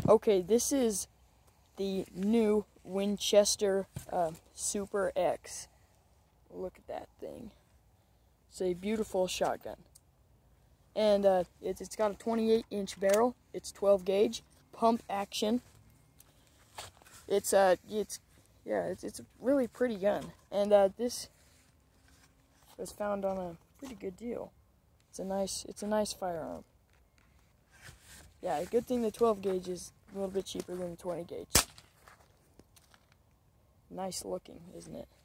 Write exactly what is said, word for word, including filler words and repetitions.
Okay, this is the new Winchester uh, Super X. Look at that thing. It's a beautiful shotgun. And uh, it's, it's got a twenty-eight inch barrel. It's twelve gauge, pump action. It's uh, it's yeah, it's it's a really pretty gun. And uh, this was found on a pretty good deal. It's a nice, it's a nice firearm. Yeah, good thing the twelve gauge is a little bit cheaper than the twenty gauge. Nice looking, isn't it?